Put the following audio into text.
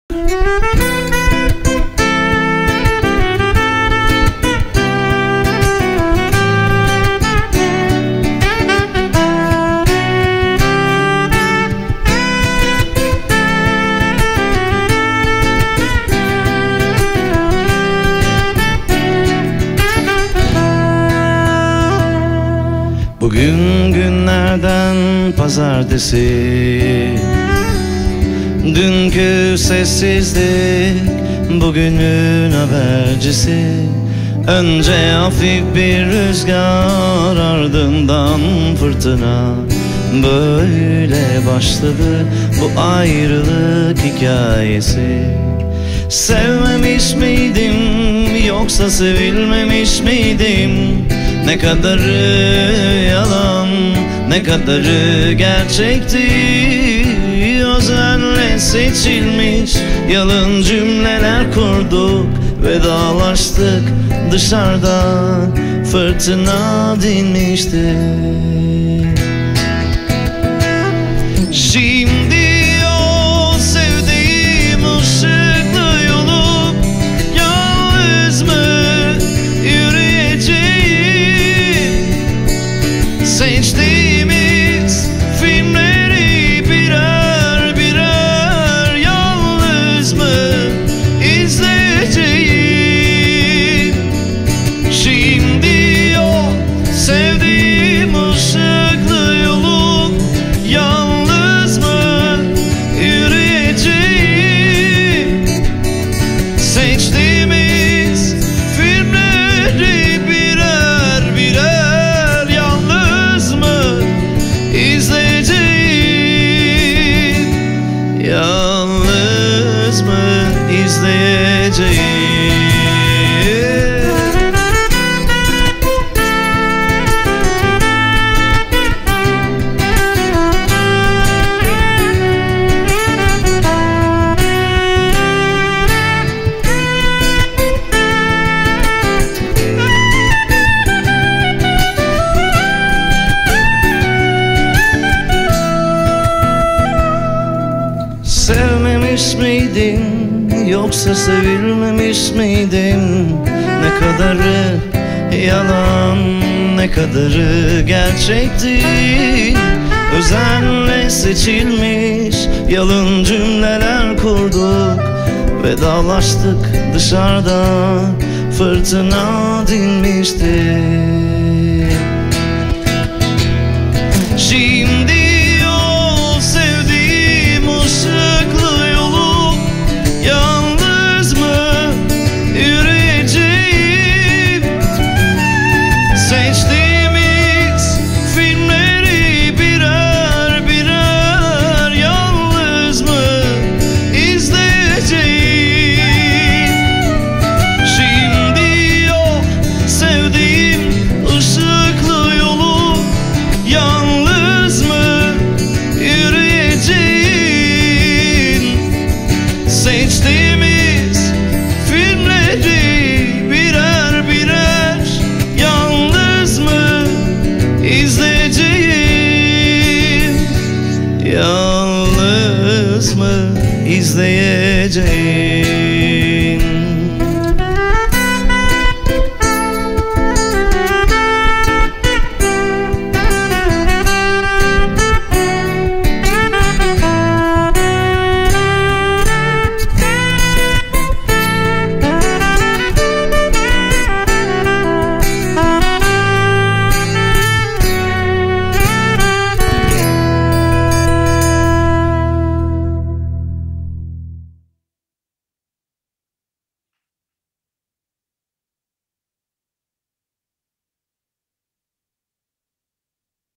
Bugün günlerden pazartesi, dünkü sessizlik bugünün habercisi. Önce hafif bir rüzgar, ardından fırtına. Böyle başladı bu ayrılık hikayesi. Sevmemiş miydim yoksa sevilmemiş miydim? Ne kadarı yalan, ne kadarı gerçekti. Özenle seçilmiş yalın cümleler kurduk, vedalaştık dışarıda, fırtına dinmişti. Şimdi o sevdiğim ışıklı yolu yalnız mı yürüyeceğim? Seçtiğimiz filmleri birer birer yalnız mı izleyeceğim? Şimdi o sevdiğim ışıklı yolu yalnız mı yürüyeceğim? Seçtiğimiz filmleri birer birer yalnız mı izleyeceğim? Yalnız mı izleyeceğim? Sevmemiş miydim yoksa sevilmemiş miydim? Ne kadarı yalan, ne kadarı gerçekti. Özenle seçilmiş yalın cümleler kurduk, vedalaştık dışarıda, fırtına dinmişti. Şimdi o sevdiğim ışıklı yolu yalnız mı yürüyeceğim? Seçtiğimiz filmleri birer birer yalnız mı izleyeceğim? Şimdi o sevdiğim ışıklı yolu yalnız mı yürüyeceğim? Seçtiğimiz filmleri birer birer yalnız mı izleyeceğim? Yalnız mı izleyeceğim?